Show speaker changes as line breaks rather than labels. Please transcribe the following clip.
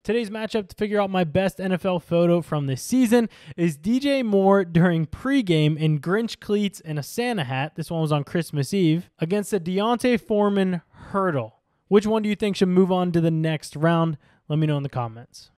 Today's matchup to figure out my best NFL photo from this season is DJ Moore during pregame in Grinch cleats and a Santa hat. This one was on Christmas Eve against a Deontay Foreman hurdle. Which one do you think should move on to the next round? Let me know in the comments.